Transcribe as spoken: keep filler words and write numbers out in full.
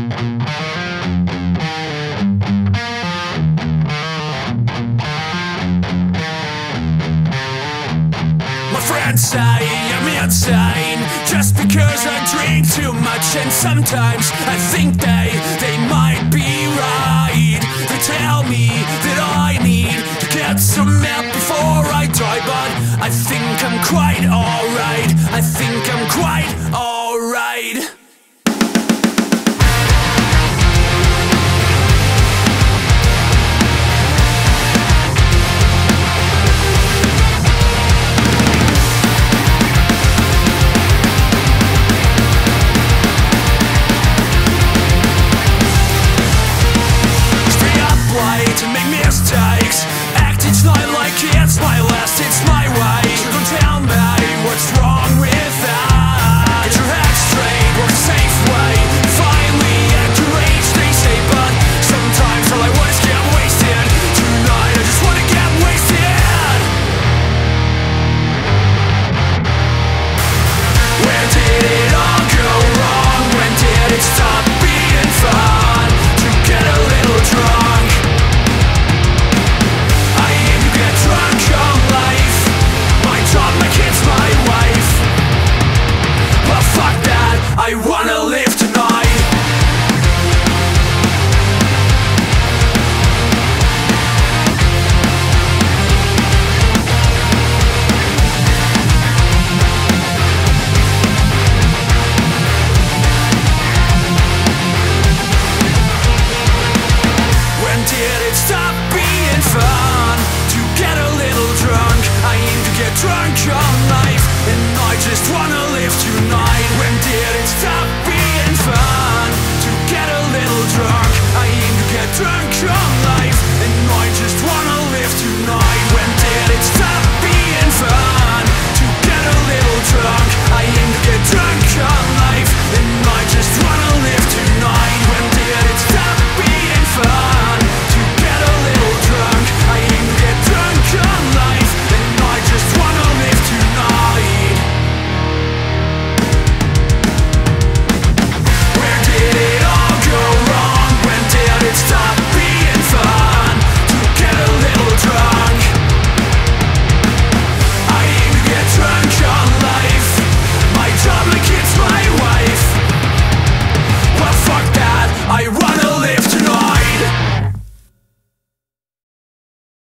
My friends say I'm insane just because I drink too much, and sometimes I think they, they might be right. They tell me that I need to get some help before I die, but I think I'm quite alright. I think I'm quite alright.